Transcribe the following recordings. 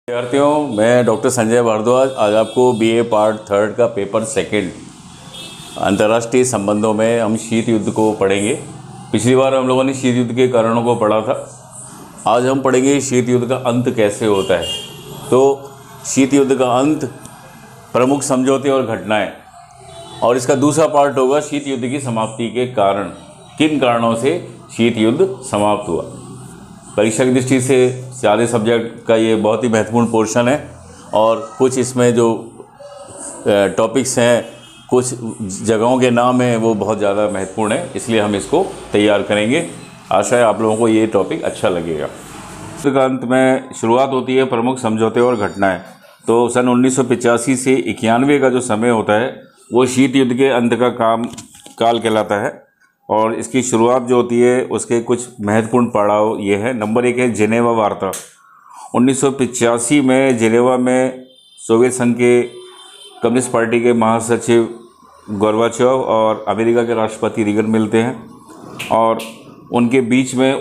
विद्यार्थियों, मैं डॉक्टर संजय भारद्वाज आज आपको बीए पार्ट थर्ड का पेपर सेकंड अंतर्राष्ट्रीय संबंधों में हम शीत युद्ध को पढ़ेंगे। पिछली बार हम लोगों ने शीत युद्ध के कारणों को पढ़ा था। आज हम पढ़ेंगे शीत युद्ध का अंत कैसे होता है। तो शीत युद्ध का अंत, प्रमुख समझौते और घटनाएं, और इसका दूसरा पार्ट होगा शीत युद्ध की समाप्ति के कारण, किन कारणों से शीत युद्ध समाप्त हुआ। परीक्षा की दृष्टि से सारे सब्जेक्ट का ये बहुत ही महत्वपूर्ण पोर्शन है और कुछ इसमें जो टॉपिक्स हैं, कुछ जगहों के नाम हैं, वो बहुत ज़्यादा महत्वपूर्ण है, इसलिए हम इसको तैयार करेंगे। आशा है आप लोगों को ये टॉपिक अच्छा लगेगा। इसका अंत में शुरुआत होती है प्रमुख समझौते और घटनाएं। तो सन 1985 से 91 का जो समय होता है वो शीत युद्ध के अंत का काल कहलाता है। और इसकी शुरुआत जो होती है उसके कुछ महत्वपूर्ण पड़ाव ये है। नंबर 1 है जेनेवा वार्ता। 1985 में जेनेवा में सोवियत संघ के कम्युनिस्ट पार्टी के महासचिव गोर्बाचोव और अमेरिका के राष्ट्रपति रीगन मिलते हैं और उनके बीच में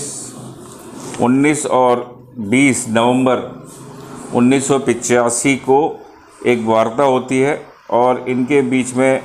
19 और 20 नवंबर 1985 को एक वार्ता होती है और इनके बीच में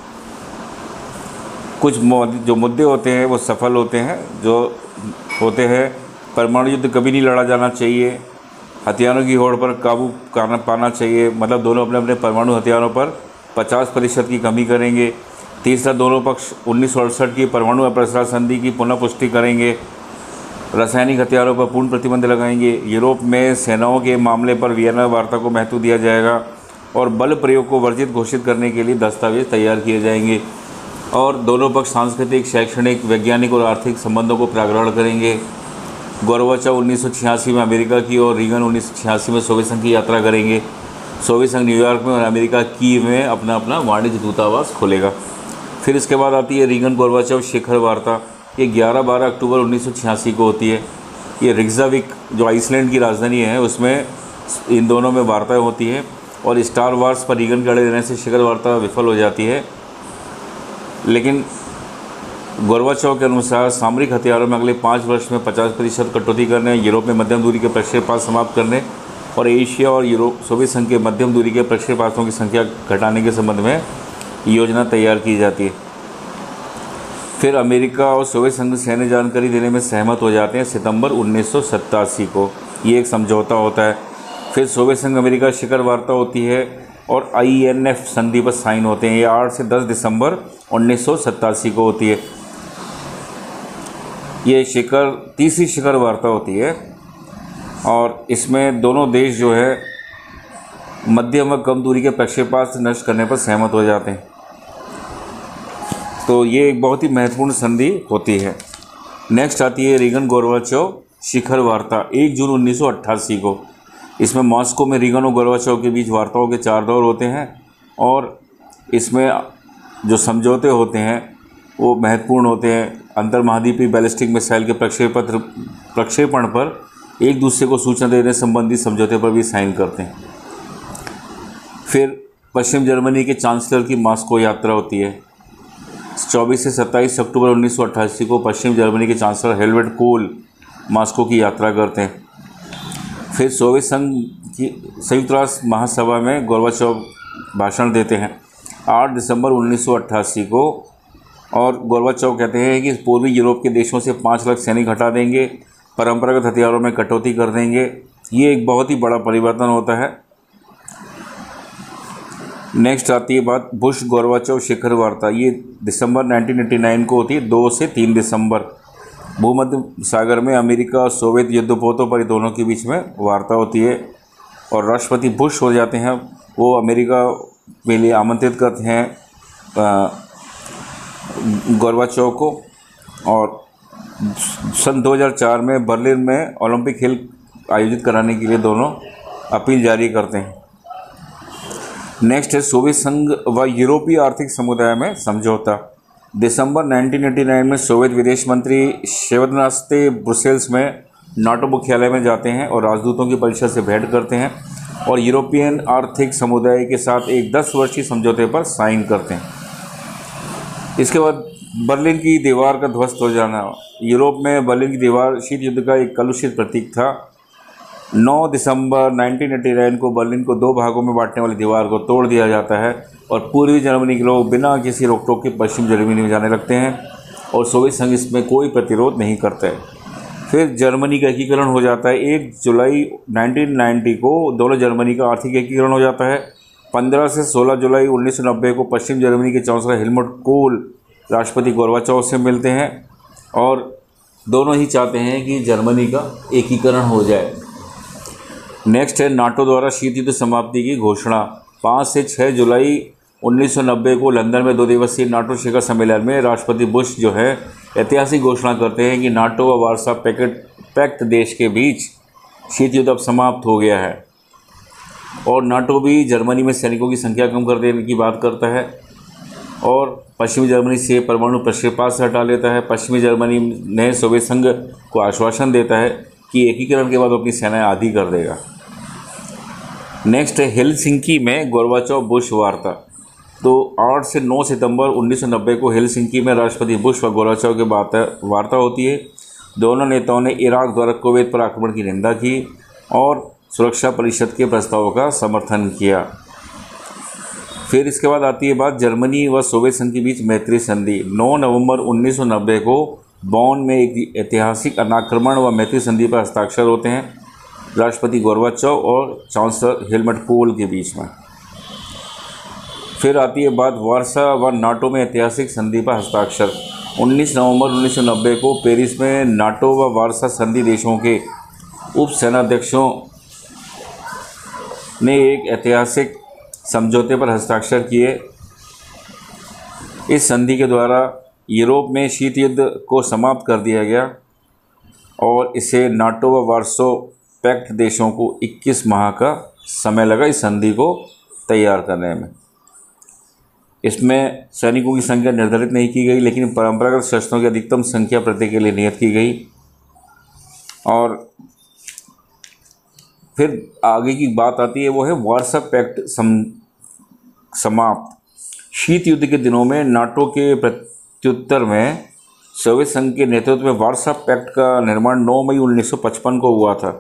कुछ जो मुद्दे होते हैं वो सफल होते हैं। जो होते हैं, परमाणु युद्ध कभी नहीं लड़ा जाना चाहिए, हथियारों की होड़ पर काबू पाना चाहिए, मतलब दोनों अपने अपने परमाणु हथियारों पर 50% की कमी करेंगे। तीसरा, दोनों पक्ष 1968 की परमाणु अप्रसार संधि की पुनः पुष्टि करेंगे। रासायनिक हथियारों पर पूर्ण प्रतिबंध लगाएंगे। यूरोप में सेनाओं के मामले पर वियना वार्ता को महत्व दिया जाएगा और बल प्रयोग को वर्जित घोषित करने के लिए दस्तावेज तैयार किए जाएंगे। और दोनों पक्ष सांस्कृतिक, शैक्षणिक, वैज्ञानिक और आर्थिक संबंधों को प्रगाढ़ करेंगे। गोर्बाचोव 1986 में अमेरिका की और रीगन 1986 में सोवियत संघ की यात्रा करेंगे। सोवियत संघ न्यूयॉर्क में और अमेरिका कीव में अपना अपना वाणिज्य दूतावास खोलेगा। फिर इसके बाद आती है रीगन गोर्बाचोव शिखर वार्ता। ये 11-12 अक्टूबर 1986 को होती है। ये रिक्जाविक जो आइसलैंड की राजधानी है उसमें इन दोनों में वार्ताएँ होती हैं और स्टार वार्स पर रीगन के अड़े रहने से शिखर वार्ता विफल हो जाती है। लेकिन गोर्बाचोव के अनुसार सामरिक हथियारों में अगले 5 वर्ष में 50% कटौती करने, यूरोप में मध्यम दूरी के प्रक्षेपण समाप्त करने और एशिया और यूरोप सोवियत संघ के मध्यम दूरी के प्रक्षेपणों की संख्या घटाने के संबंध में योजना तैयार की जाती है। फिर अमेरिका और सोवियत संघ सैन्य जानकारी देने में सहमत हो जाते हैं सितंबर 1987 को। ये एक समझौता होता है। फिर सोवियत संघ अमेरिका शिखर वार्ता होती है और INF संधि पर साइन होते हैं। ये 8 से 10 दिसंबर 1987 को होती है। ये तीसरी शिखर वार्ता होती है और इसमें दोनों देश जो है मध्यम व कम दूरी के प्रक्षेपास्त्र नष्ट करने पर सहमत हो जाते हैं। तो ये एक बहुत ही महत्वपूर्ण संधि होती है। नेक्स्ट आती है रीगन गोर्बाचोव शिखर वार्ता 1 जून 1988 को। इसमें मॉस्को में रीगन और गोर्बाचोव के बीच वार्ताओं के 4 दौर होते हैं और इसमें जो समझौते होते हैं वो महत्वपूर्ण होते हैं। अंतर महाद्वीपीय बैलिस्टिक मिसाइल के प्रक्षेपण पर एक दूसरे को सूचना देने संबंधी समझौते पर भी साइन करते हैं। फिर पश्चिम जर्मनी के चांसलर की मॉस्को यात्रा होती है। 24 से 27 अक्टूबर 1988 को पश्चिम जर्मनी के चांसलर हेलमुट कोhl मॉस्को की यात्रा करते हैं। फिर सोवियत संघ की संयुक्त राष्ट्र महासभा में गोर्बाचोव भाषण देते हैं 8 दिसंबर 1988 को और गोर्बाचोव कहते हैं कि पूर्वी यूरोप के देशों से 5 लाख सैनिक हटा देंगे, परंपरागत हथियारों में कटौती कर देंगे। ये एक बहुत ही बड़ा परिवर्तन होता है। नेक्स्ट आती है बात बुश गोर्बाचोव शिखर वार्ता। ये दिसंबर 1989 को होती है, 2 से 3 दिसंबर। भूमध्य सागर में अमेरिका और सोवियत युद्धपोतों पर दोनों के बीच में वार्ता होती है और राष्ट्रपति बुश हो जाते हैं। वो अमेरिका के लिए आमंत्रित करते हैं गोर्बाचोव को और सन 2004 में बर्लिन में ओलंपिक खेल आयोजित कराने के लिए दोनों अपील जारी करते हैं। नेक्स्ट है सोवियत संघ व यूरोपीय आर्थिक समुदाय में समझौता। दिसंबर 1989 में सोवियत विदेश मंत्री शेवरनास्ते ब्रुसेल्स में नाटो मुख्यालय में जाते हैं और राजदूतों की परिषद से भेंट करते हैं और यूरोपियन आर्थिक समुदाय के साथ एक 10 वर्षीय समझौते पर साइन करते हैं। इसके बाद बर्लिन की दीवार का ध्वस्त हो जाना। यूरोप में बर्लिन की दीवार शीत युद्ध का एक कलुषित प्रतीक था 9 दिसंबर 1989 को बर्लिन को दो भागों में बांटने वाली दीवार को तोड़ दिया जाता है और पूर्वी जर्मनी के लोग बिना किसी रोक टोक के पश्चिम जर्मनी में जाने लगते हैं और सोवियत संघ इसमें कोई प्रतिरोध नहीं करता है। फिर जर्मनी का एकीकरण हो जाता है। 1 जुलाई 1990 को दोनों जर्मनी का आर्थिक एकीकरण हो जाता है। 15 से 16 जुलाई 1990 को पश्चिम जर्मनी के चांसलर हेलमुट कोल राष्ट्रपति गोर्बाचोव से मिलते हैं और दोनों ही चाहते हैं कि जर्मनी का एकीकरण हो जाए। नेक्स्ट है नाटो द्वारा शीत युद्ध समाप्ति की घोषणा। 5 से 6 जुलाई 1990 को लंदन में 2 दिवसीय नाटो शिखर सम्मेलन में राष्ट्रपति बुश जो है ऐतिहासिक घोषणा करते हैं कि नाटो व वार्सा पैक्ट देश के बीच शीत युद्ध अब समाप्त हो गया है और नाटो भी जर्मनी में सैनिकों की संख्या कम कर देने की बात करता है और पश्चिमी जर्मनी से परमाणु प्रक्षेपास्त्र हटा लेता है। पश्चिमी जर्मनी ने सोवियत संघ को आश्वासन देता है कि एकीकरण के बाद अपनी सेनाएं आधी कर देगा। नेक्स्ट है हेलसिंकी में गोर्बाचोव बुश वार्ता। तो 8 से 9 सितंबर 1990 को हेलसिंकी में राष्ट्रपति बुश व गोर्बाचोव के वार्ता होती है। दोनों नेताओं ने इराक द्वारा कुवैत पर आक्रमण की निंदा की और सुरक्षा परिषद के प्रस्तावों का समर्थन किया। फिर इसके बाद आती है बात जर्मनी व सोवियत संघ के बीच मैत्री संधि। 9 नवंबर 1990 को बॉन में एक ऐतिहासिक अनाक्रमण व मैत्री संधि पर हस्ताक्षर होते हैं राष्ट्रपति गोर्बाचोव और चांसलर हेलमट कोल के बीच में। फिर आती है बात वार्सा व नाटो में ऐतिहासिक संधि पर हस्ताक्षर। 19 नवंबर 1990 को पेरिस में नाटो व वार्सा संधि देशों के उप सेनाध्यक्षों ने एक ऐतिहासिक समझौते पर हस्ताक्षर किए। इस संधि के द्वारा यूरोप में शीत युद्ध को समाप्त कर दिया गया और इसे नाटो व वार्सो पैक्ट देशों को 21 माह का समय लगा इस संधि को तैयार करने में। इसमें सैनिकों की संख्या निर्धारित नहीं की गई, लेकिन परंपरागत शस्त्रों की अधिकतम संख्या प्रत्येक के लिए नियत की गई। और फिर आगे की बात आती है वो है वार्सा पैक्ट समाप्त। शीत युद्ध के दिनों में नाटो के प्रत्युत्तर में सोवियत संघ के नेतृत्व में वार्सा पैक्ट का निर्माण 9 मई 1955 को हुआ था।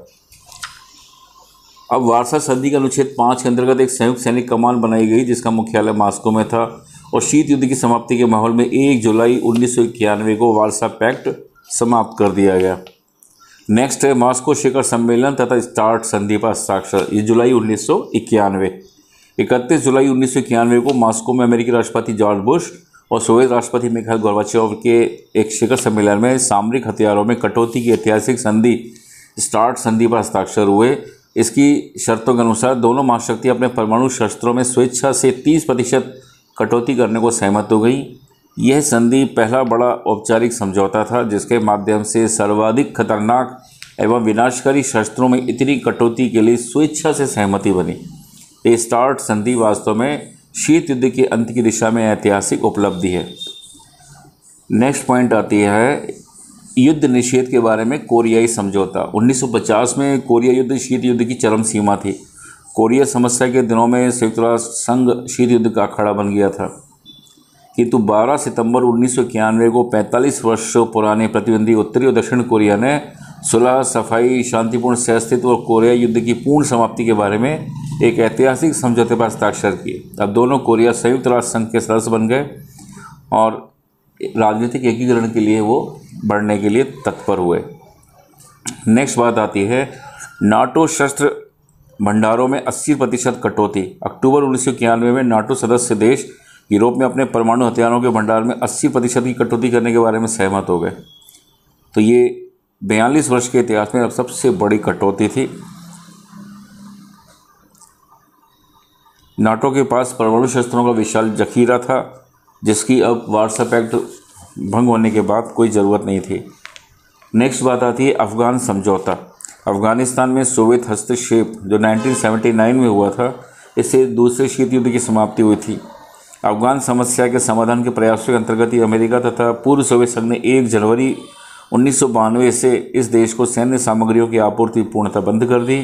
अब वार्सा संधि का अनुच्छेद 5 के अंतर्गत एक संयुक्त सैनिक कमान बनाई गई जिसका मुख्यालय मॉस्को में था और शीत युद्ध की समाप्ति के माहौल में 1 जुलाई 1991 को वार्सा पैक्ट समाप्त कर दिया गया। नेक्स्ट है मॉस्को शिखर सम्मेलन तथा स्टार्ट संधि पर हस्ताक्षर। ये जुलाई 1991। 31 जुलाई 1991 को मॉस्को में अमेरिकी राष्ट्रपति जॉर्ज बुश और सोवियत राष्ट्रपति मिखाइल गोर्बाचोव के एक शिखर सम्मेलन में सामरिक हथियारों में कटौती की ऐतिहासिक संधि स्टार्ट संधि पर हस्ताक्षर हुए। इसकी शर्तों के अनुसार दोनों महाशक्तियां अपने परमाणु शस्त्रों में स्वेच्छा से 30% कटौती करने को सहमत हो गई। यह संधि पहला बड़ा औपचारिक समझौता था जिसके माध्यम से सर्वाधिक खतरनाक एवं विनाशकारी शस्त्रों में इतनी कटौती के लिए स्वेच्छा से सहमति बनी। ये स्टार्ट संधि वास्तव में शीत युद्ध के अंत की दिशा में ऐतिहासिक उपलब्धि है। नेक्स्ट पॉइंट आती है युद्ध निषेध के बारे में कोरियाई समझौता। 1950 में कोरिया युद्ध शीत युद्ध की चरम सीमा थी। कोरिया समस्या के दिनों में संयुक्त राष्ट्र संघ शीत युद्ध का अखाड़ा बन गया था, किंतु 12 सितंबर 1991 को 45 वर्षों पुराने प्रतिद्वंदी उत्तरी और दक्षिण कोरिया ने सुलह, सफाई, शांतिपूर्ण सहअस्तित्व और कोरिया युद्ध की पूर्ण समाप्ति के बारे में एक ऐतिहासिक समझौते पर हस्ताक्षर किए। अब दोनों कोरिया संयुक्त राष्ट्र संघ के सदस्य बन गए और राजनीतिक एकीकरण के लिए वो बढ़ने के लिए तत्पर हुए। नेक्स्ट बात आती है नाटो शस्त्र भंडारों में 80% कटौती। अक्टूबर 1991 में नाटो सदस्य देश यूरोप में अपने परमाणु हथियारों के भंडार में 80% की कटौती करने के बारे में सहमत हो गए। तो ये 42 वर्ष के इतिहास में अब सबसे बड़ी कटौती थी। नाटो के पास परमाणु शस्त्रों का विशाल जखीरा था जिसकी अब वार्सा पैक्ट भंग होने के बाद कोई ज़रूरत नहीं थी। नेक्स्ट बात आती है अफ़गान समझौता। अफ़गानिस्तान में सोवियत हस्तक्षेप जो 1979 में हुआ था, इससे दूसरे शीत युद्ध की समाप्ति हुई थी। अफ़गान समस्या के समाधान के प्रयासों के अंतर्गत ही अमेरिका तथा पूर्व सोवियत संघ ने 1 जनवरी 1992 से इस देश को सैन्य सामग्रियों की आपूर्ति पूर्णतः बंद कर दी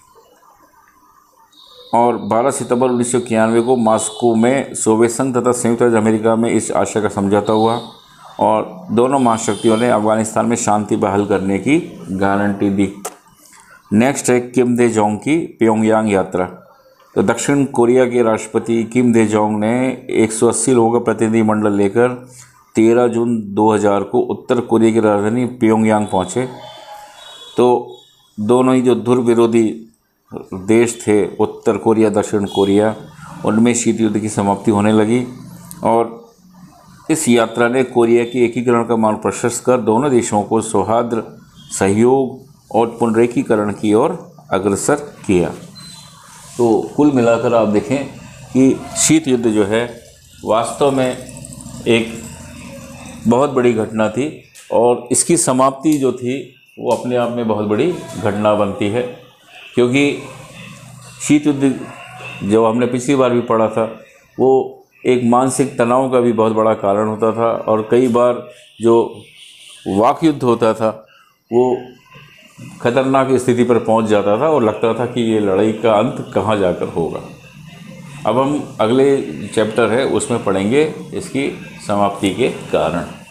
और 12 सितंबर 1991 को मॉस्को में सोवियत संघ तथा संयुक्त राज्य अमेरिका में इस आशय का समझौता हुआ और दोनों महाशक्तियों ने अफगानिस्तान में शांति बहाल करने की गारंटी दी। नेक्स्ट है किम दे जोंग की प्योंगयांग यात्रा। तो दक्षिण कोरिया के राष्ट्रपति किम दे जोंग ने 180 लोगों का प्रतिनिधिमंडल लेकर 13 जून 2000 को उत्तर कोरिया की राजधानी प्योंगयांग पहुँचे। तो दोनों ही जो ध्रुव विरोधी देश थे, उत्तर कोरिया दक्षिण कोरिया, उनमें शीत युद्ध की समाप्ति होने लगी और इस यात्रा ने कोरिया के एकीकरण का मार्ग प्रशस्त कर दोनों देशों को सौहार्द, सहयोग और पुनरेकीकरण की ओर अग्रसर किया। तो कुल मिलाकर आप देखें कि शीत युद्ध जो है वास्तव में एक बहुत बड़ी घटना थी और इसकी समाप्ति जो थी वो अपने आप में बहुत बड़ी घटना बनती है, क्योंकि शीत युद्ध जो हमने पिछली बार भी पढ़ा था वो एक मानसिक तनाव का भी बहुत बड़ा कारण होता था और कई बार जो वाक युद्ध होता था वो खतरनाक स्थिति पर पहुंच जाता था और लगता था कि ये लड़ाई का अंत कहाँ जाकर होगा। अब हम अगले चैप्टर है उसमें पढ़ेंगे इसकी समाप्ति के कारण।